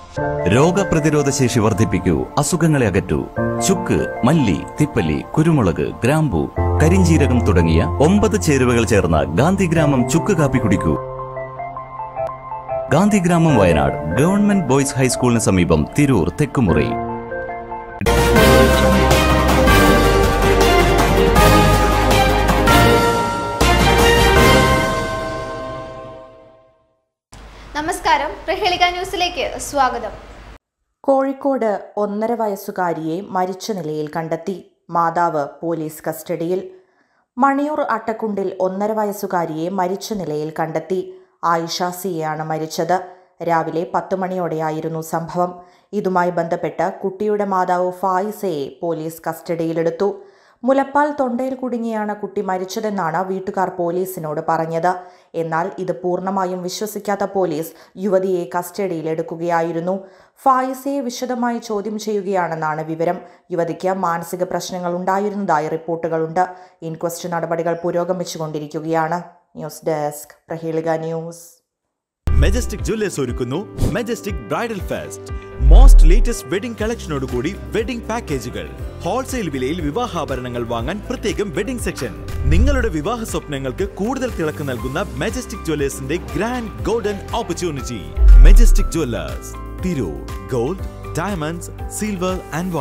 രോഗപ്രതിരോധ ശേഷി വർദ്ധിപ്പിക്കൂ, അസുഖങ്ങളെ അകറ്റൂ. ചുക്ക്, മല്ലി, തിപ്പല്ലി, കുരുമുളക്, ഗ്രാമ്പു, കരിഞ്ജീരകം തുടങ്ങിയ 9 ചേരുവകൾ ചേർന്ന ഗാന്ധിഗ്രാമം ചുക്ക് കാപ്പി കുടിക്കൂ. ഗാന്ധിഗ്രാമം, വയനാട്, ഗവൺമെന്റ് ബോയ്സ് ഹൈസ്കൂളിന് സമീപം, തിരൂർ, തെക്കുമുറി. നമസ്കാരം, പ്രഹേളിക ന്യൂസിലേക്ക് സ്വാഗതം. കോഴിക്കോട് 1.5 വയസ്സുകാരിയെ മരിച്ച നിലയിൽ കണ്ടെത്തി. മാതാവ് പോലീസ് കസ്റ്റഡിയിൽ. മണിയൂർ അട്ടക്കുണ്ടിൽ 1.5 വയസ്സുകാരിയെ മരിച്ച നിലയിൽ കണ്ടെത്തി. ആയിഷ സിയാണ് മരിച്ചത്. രാവിലെ 10 മണിയോടെയായിരുന്നു സംഭവം. ഇതുമായി ബന്ധപ്പെട്ട് കുട്ടിയുടെ മാതാവ് ഫായിസയെ പോലീസ് കസ്റ്റഡിയിലെടുത്തു. മുലപ്പാൽ തൊണ്ടയിൽ കുടുങ്ങിയാണ് കുട്ടി മരിച്ചതെന്നാണ് വീട്ടുകാർ പോലീസിനോട് പറഞ്ഞത്. എന്നാൽ ഇത് പൂർണ്ണമായും വിശ്വസിക്കാത്ത പോലീസ് യുവതിയെ കസ്റ്റഡിയിലെടുക്കുകയായിരുന്നു. ഫായിസയെ വിശദമായി ചോദ്യം ചെയ്യുകയാണെന്നാണ് വിവരം. യുവതിക്ക് മാനസിക പ്രശ്നങ്ങൾ ഉണ്ടായിരുന്നതായി റിപ്പോർട്ടുകളുണ്ട്. ഇൻക്വസ്റ്റ് നടപടികൾ പുരോഗമിച്ചുകൊണ്ടിരിക്കുകയാണ്. News desk, Prahelika news. Majestic jewellers ഒരുക്കുന്നു Majestic bridal fest. Most latest wedding കളക്ഷനോടുകൂടി വെഡിംഗ് പാക്കേജുകൾ. ഹോൾസെയിൽ വിലയിൽ വിവാഹാഭരണങ്ങൾ വാങ്ങാൻ പ്രത്യേകം വെഡിംഗ് സെക്ഷൻ. നിങ്ങളുടെ വിവാഹ സ്വപ്നങ്ങൾക്ക് കൂടുതൽ തിളക്കം നൽകുന്ന മെജസ്റ്റിക് ജ്വല്ലേഴ്സിന്റെ grand golden opportunity. Majestic jewellers, Tirur. Gold, diamonds, silver and